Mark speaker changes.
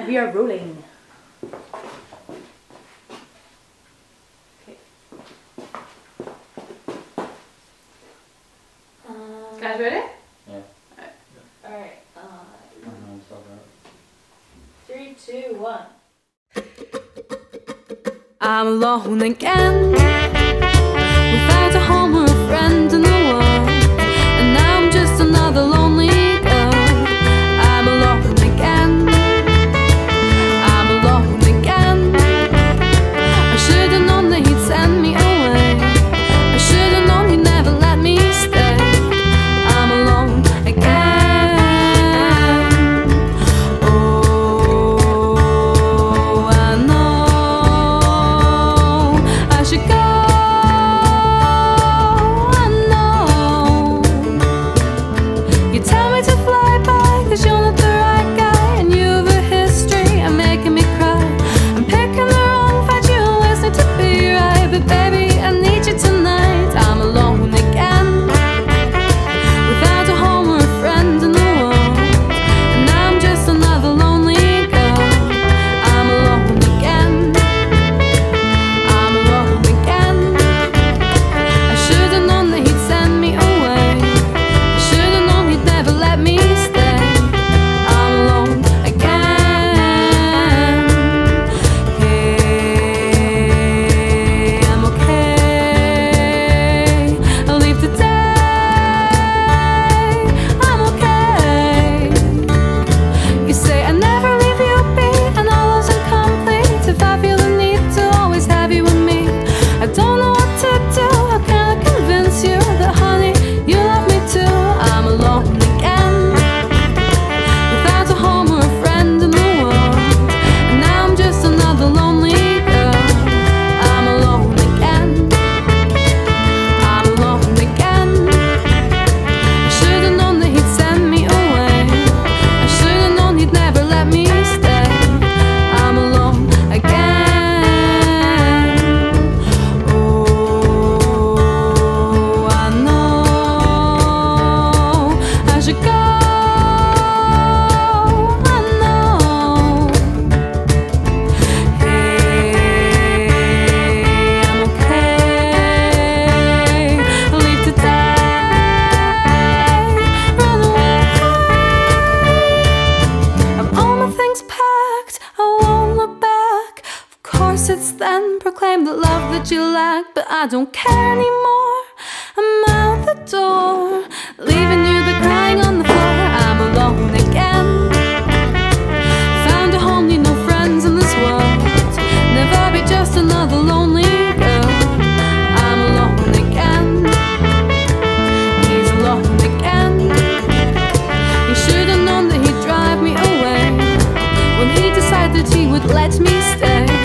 Speaker 1: And we are rolling. Okay. Guys ready?
Speaker 2: Yeah.
Speaker 3: Alright. 3, 2, 1.
Speaker 4: I'm alone again, without a home or a friend in the world, and now I'm just another lonely girl. I'm alone again, I'm alone again. I should've known that he'd send me away. I should've known he'd never let me stay. I'm alone again. It's then proclaim the love that you lack, but I don't care anymore. I'm out the door, leaving you there crying on the floor. I'm alone again. Found a home, need no friends in this world. Never be just another lonely girl. I'm alone again. He's alone again. He should have known that he'd drive me away when he decided he would let me stay.